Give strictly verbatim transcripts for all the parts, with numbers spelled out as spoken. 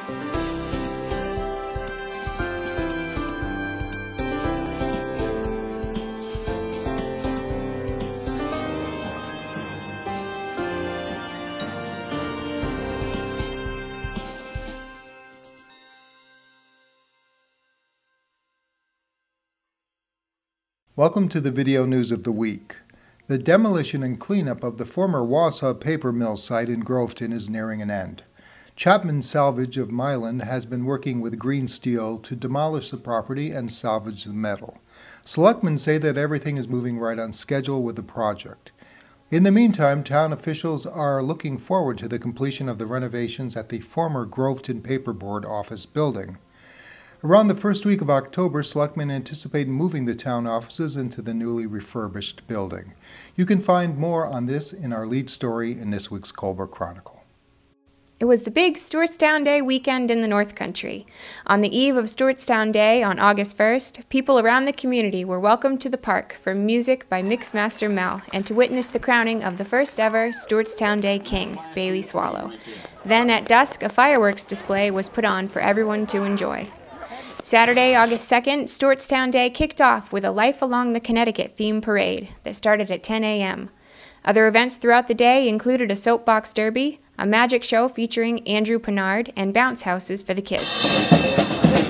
Welcome to the video news of the week. The demolition and cleanup of the former Wausau Paper Mill site in Groveton is nearing an end. Chapman Salvage of Milan has been working with Green Steel to demolish the property and salvage the metal. Selectmen say that everything is moving right on schedule with the project. In the meantime, town officials are looking forward to the completion of the renovations at the former Groveton Paperboard office building. Around the first week of October, selectmen anticipate moving the town offices into the newly refurbished building. You can find more on this in our lead story in this week's Colebrook Chronicle. It was the big Stewartstown Day weekend in the North Country. On the eve of Stewartstown Day on August first, people around the community were welcomed to the park for music by Mixmaster Mel and to witness the crowning of the first ever Stewartstown Day King, Bailey Swallow. Then at dusk, a fireworks display was put on for everyone to enjoy. Saturday, August second, Stewartstown Day kicked off with a Life Along the Connecticut theme parade that started at ten a m Other events throughout the day included a soapbox derby, a magic show featuring Andrew Pennard, and bounce houses for the kids.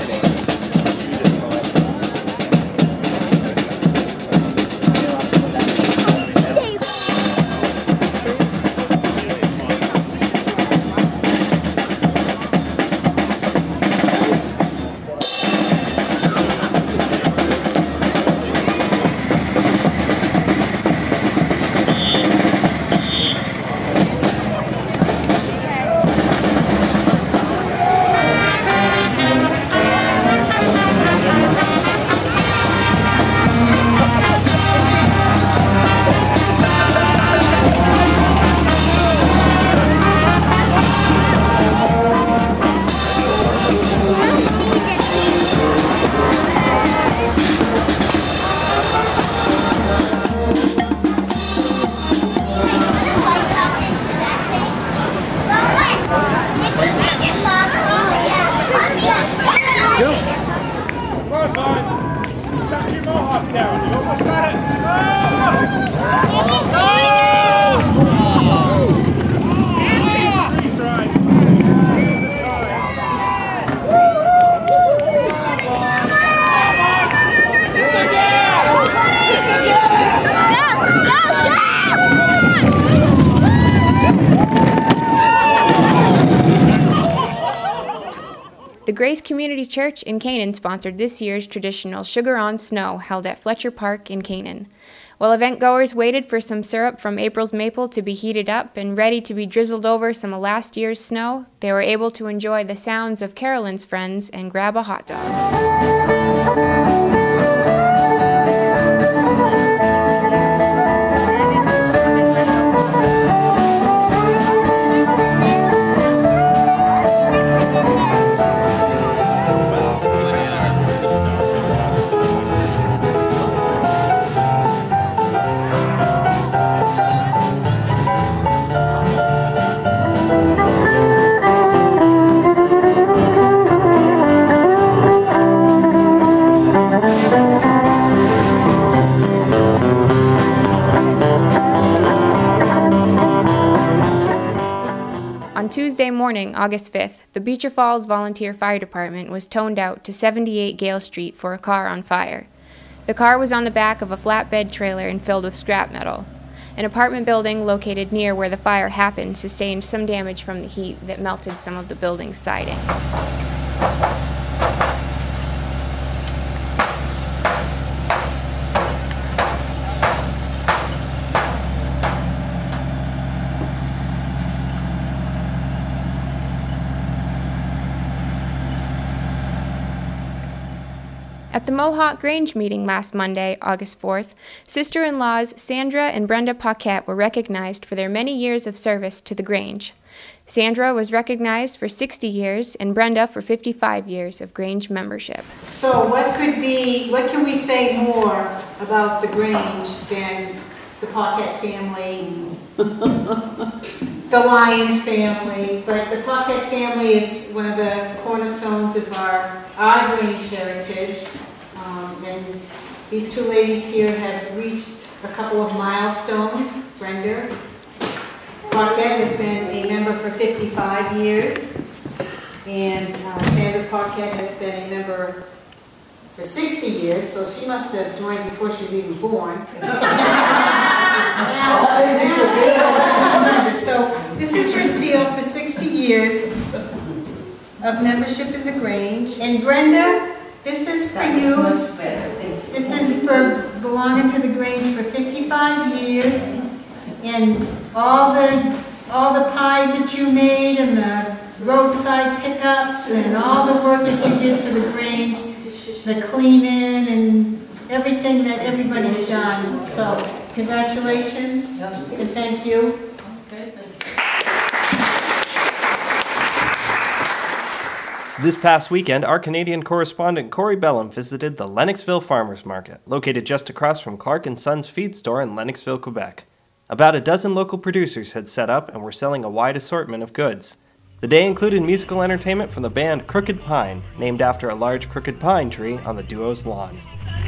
The Grace Community Church in Canaan sponsored this year's traditional Sugar on Snow held at Fletcher Park in Canaan. While event-goers waited for some syrup from April's maple to be heated up and ready to be drizzled over some of last year's snow, they were able to enjoy the sounds of Carolyn's Friends and grab a hot dog. On Tuesday morning, August fifth, the Beecher Falls Volunteer Fire Department was toned out to seventy-eight Gale Street for a car on fire. The car was on the back of a flatbed trailer and filled with scrap metal. An apartment building located near where the fire happened sustained some damage from the heat that melted some of the building's siding. At the Mohawk Grange meeting last Monday, August fourth, sister-in-laws Sandra and Brenda Paquette were recognized for their many years of service to the Grange. Sandra was recognized for sixty years and Brenda for fifty-five years of Grange membership. So what could be, what can we say more about the Grange than the Paquette family? the Lyons family, but the Paquette family is one of the cornerstones of our, our Grange heritage. Um, and these two ladies here have reached a couple of milestones. Brenda Paquette has been a member for fifty-five years, and uh, Sandra Paquette has been a member for sixty years, so she must have joined before she was even born. now, now, so this is your seal for sixty years of membership in the Grange. And Brenda, this is for you. This is for belonging to the Grange for fifty-five years, and all the all the pies that you made, and the roadside pickups, and all the work that you did for the Grange, the cleaning, and everything that everybody's done. So congratulations and thank you. This past weekend, our Canadian correspondent Corey Bellum visited the Lennoxville Farmers Market, located just across from Clark and Sons Feed Store in Lennoxville, Quebec. About a dozen local producers had set up and were selling a wide assortment of goods. The day included musical entertainment from the band Crooked Pine, named after a large crooked pine tree on the duo's lawn.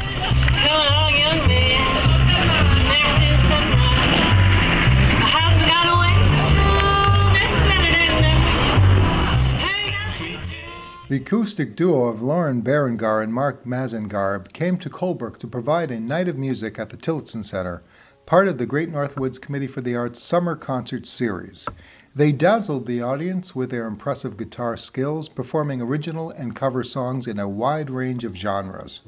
The acoustic duo of Loren Barrigar and Mark Mazengarb came to Colebrook to provide a night of music at the Tillotson Center, part of the Great North Woods Committee for the Arts Summer Concert Series. They dazzled the audience with their impressive guitar skills, performing original and cover songs in a wide range of genres.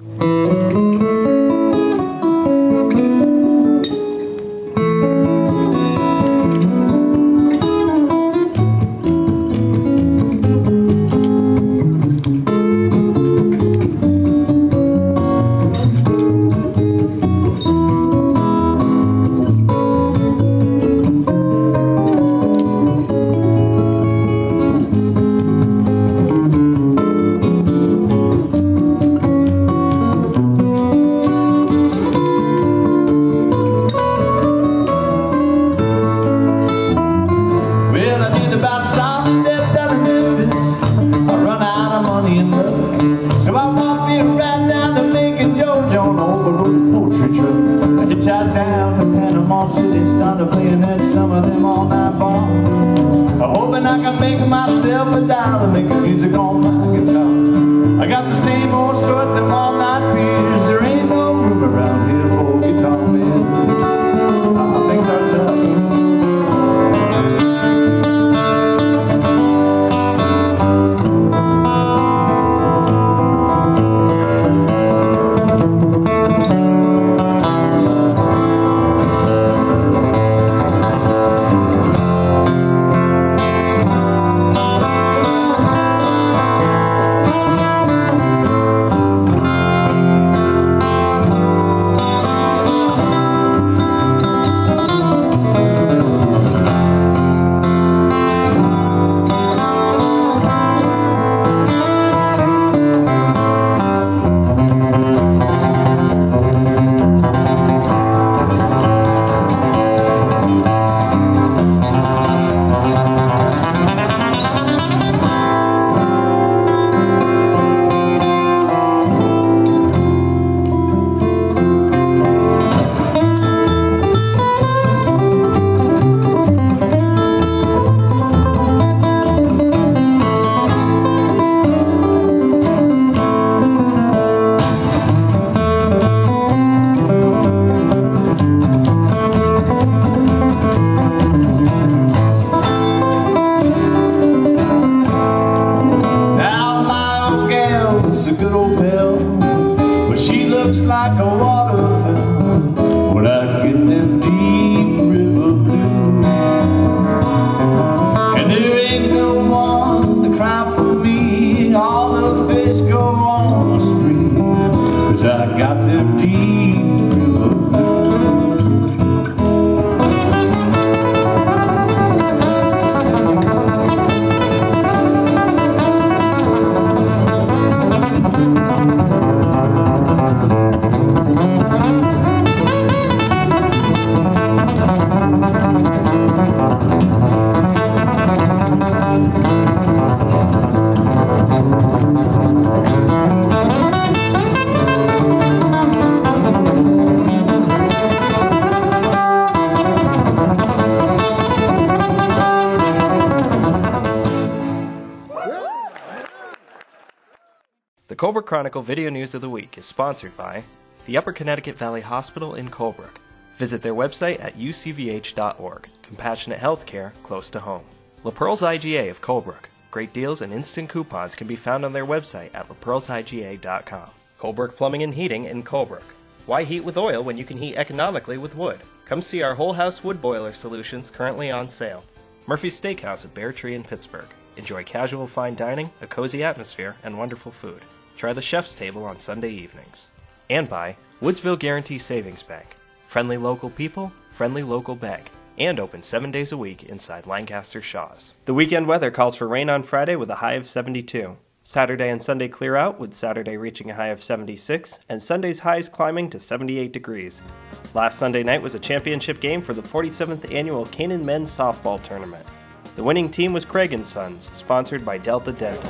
Colebrook Chronicle Video News of the Week is sponsored by the Upper Connecticut Valley Hospital in Colebrook. Visit their website at u c v h dot org. Compassionate healthcare close to home. LaPerle's I G A of Colebrook. Great deals and instant coupons can be found on their website at la perles i g a dot com. Colebrook Plumbing and Heating in Colebrook. Why heat with oil when you can heat economically with wood? Come see our whole house wood boiler solutions currently on sale. Murphy's Steakhouse at Bear Tree in Pittsburgh. Enjoy casual fine dining, a cozy atmosphere, and wonderful food. Try the chef's table on Sunday evenings. And by Woodsville Guaranty Savings Bank. Friendly local people, friendly local bank. And open seven days a week inside Lancaster Shaw's. The weekend weather calls for rain on Friday with a high of seventy-two. Saturday and Sunday clear out, with Saturday reaching a high of seventy-six, and Sunday's highs climbing to seventy-eight degrees. Last Sunday night was a championship game for the forty-seventh Annual Canaan Men's Softball Tournament. The winning team was Craig and Sons, sponsored by Delta Dental.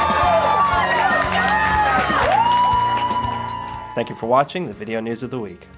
Thank you for watching the Video News of the Week.